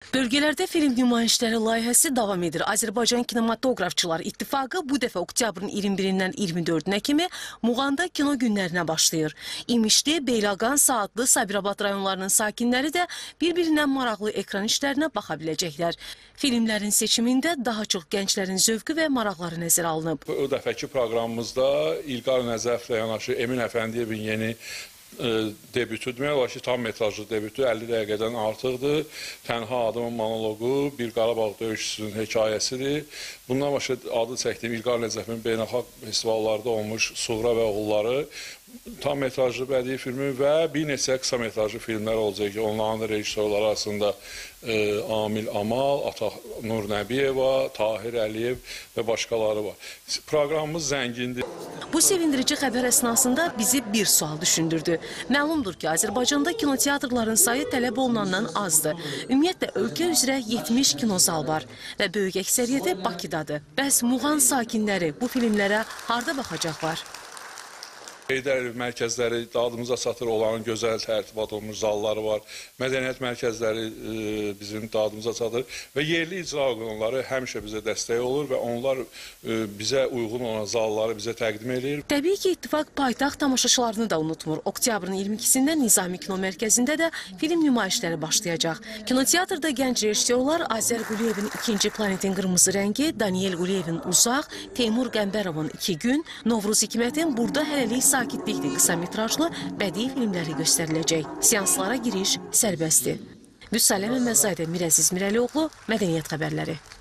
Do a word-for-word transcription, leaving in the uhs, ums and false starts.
Bölgələrdə film nümayişləri layihəsi davam edir. Azərbaycan Kinematografçılar İttifaqı bu dəfə oktyabrın iyirmi birindən iyirmi dördünə kimi Muğanda kino günlərinə başlayır. İmişli, Beyləqan, Saatlı, Sabirabad rayonlarının sakinləri də bir-birindən maraqlı ekran işlərinə baxa biləcəklər. Filmlərin seçimində daha çox gənclərin zövqü və maraqları nəzərə alınıb. O dəfəki proqramımızda İlqar Nəzəflə yanaşı Emin Əfəndiyevin yeni debütü, demək olar ki, tam metrajlı debütü əlli dəqiqədən artıqdır. Tənha adamın monologu, bir Qarabağ döyüşçüsünün hekayəsidir. Bundan başqa adı çəkdiyim İlqar Nəzəfin beynəlxalq festivallarda olmuş Suğra və Oğulları tam metrajlı bədii filmi və bir neçə qısa metrajlı filmlər olacaq ki, onların rejissorları arasında e, Amil Amal, Ata Nur Nəbiyeva, Tahir Əliyev və başqaları var. Proqramımız zəngindir. Bu sevindirici xəbər əsnasında bizi bir sual düşündürdü. Məlumdur ki, Azərbaycanda kinoteatrların sayı tələb olunandan azdır. Ümumiyyətlə, ölkə üzrə yetmiş kinozal var və böyük əksəriyyəti Bakıdadır. Bəs Muğan sakinləri bu filmlərə harda baxacaqlar? Heydər Əliyev mərkəzləri dadımıza çatır, onların gözəl tərtib olunmuş zalları var. Mədəniyyət mərkəzləri e, bizim dadımıza çatır və yerli icra orqanları həmişə bizə dəstək olur və onlar e, bizə uyğun olan zalları bizə təqdim edir. Təbii ki, İttifaq paytaxt tamaşaçılarını da unutmur. Oktyabrın iyirmi ikisində Nizami Kino Mərkəzində də film nümayişləri başlayacaq. Kinoteatrda gənc rejissorlar Azər Quliyevin ikinci Planetin Qırmızı Rəngi, Daniel Quliyevin Uzaq, Teymur Qəmbərovun iki gün, Novruz Hikmətin Burada Hələlik Sakitlikdir qısa metrajlı bədii filmləri göstəriləcək. Seanslara giriş sərbəstdir. Vüsalə Məmməzzadə, Mirəziz Mirəlioğlu, Mədəniyyət xəbərləri.